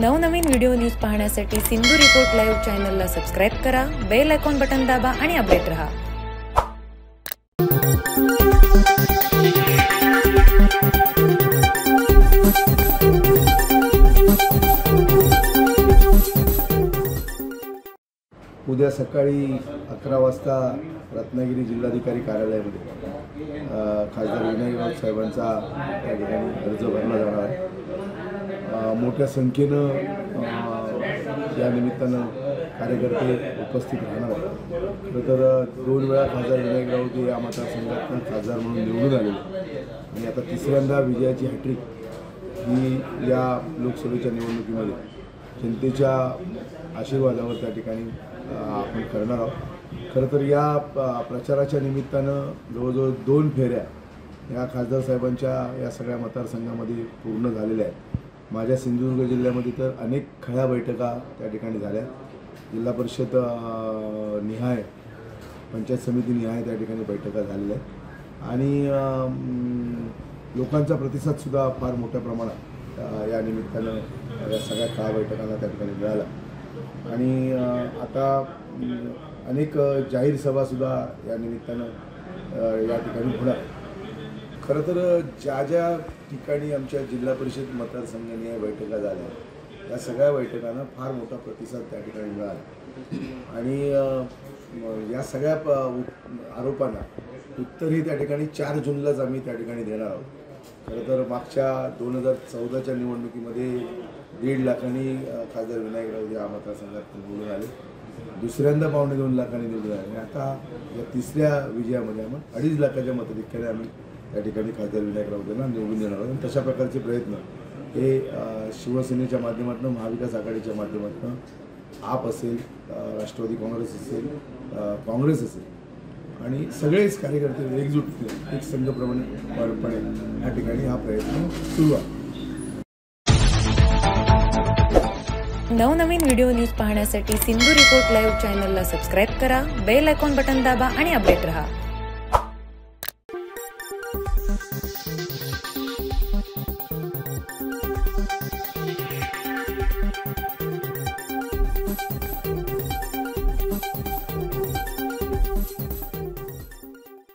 नवनवीन video news पाहण्यासाठी Sindhu report live चॅनलला सबस्क्राइब करा, बेल आयकॉन बटन दाबा आणि अपडेट रहा। उद्या सकाळी 11 वाजता रत्नागिरी जिल्हाधिकारी कार्यालयामध्ये खासदार विनायक राऊत साहेबांचा त्या ठिकाणी अर्ज भरला जाणार आहे। मोठ्या संख्येनं या निमित्तानं कार्यकर्ते उपस्थित राहणार आहेत। खरं तर 2 वेळा खासदार विनायक राऊत या मतदारसंघातून खासदार म्हणून निवडून आलेले आणि आता तिसऱ्यांदा विजयाची हॅट्रिक ही या लोकसभेच्या निवडणुकीमध्ये जनतेच्या आशीर्वादावर त्या ठिकाणी आपण करणार आहोत। खरं तर या प्रचाराच्या निमित्तानं जवळजवळ 2 फेऱ्या या खासदार साहेबांच्या या सगळ्या मतदारसंघामध्ये पूर्ण झालेल्या आहेत। माझ्या सिंधुदुर्ग जिल्ह्यामध्ये तर अनेक खळ्या बैठका त्या ठिकाणी झाल्या। जिल्हा परिषद निहाय, पंचायत समिती निहाय त्या ठिकाणी बैठका झालेल्या आहेत आणि लोकांचा प्रतिसादसुद्धा फार मोठ्या प्रमाणात या निमित्तानं या सगळ्या खळा बैठकांना त्या ठिकाणी मिळाला आणि आता अनेक जाहीर सभासुद्धा या निमित्तानं या ठिकाणी होणार। खरं तर ज्या ठिकाणी आमच्या जिल्हा परिषद मतदारसंघाने या बैठका झाल्या त्या सगळ्या बैठकांना फार मोठा प्रतिसाद त्या ठिकाणी मिळाला आणि या सगळ्या आरोपांना उत्तर हे त्या ठिकाणी 4 जूनलाच आम्ही त्या ठिकाणी देणार आहोत। खरं तर मागच्या 2014च्या निवडणुकीमध्ये 1.5 लाखांनी खासदार विनायक राऊत या मतदारसंघात निवडून आले, दुसऱ्यांदा 2.25 लाखांनी निवडून आले। आता या तिसऱ्या विजयामध्ये आपण 2.5 लाखाच्या मताधिक्याने आम्ही त्या ठिकाणी खासदार विनायक राऊत यांना निवडून देणार आहोत। आणि तशा प्रकारचे प्रयत्न हे शिवसेनेच्या माध्यमातून, महाविकास आघाडीच्या माध्यमातून, आप असेल, राष्ट्रवादी काँग्रेस असेल, काँग्रेस असेल आणि सगळेच कार्यकर्ते एकजूट एक संघप्रमाणे या ठिकाणी हा प्रयत्न सुरू आहे। नवनवीन व्हिडिओ न्यूज पाहण्यासाठी सिंधू रिपोर्ट लाईव्ह चॅनलला सबस्क्राइब करा, बेल आयकॉन बटन दाबा आणि अपडेट रहा।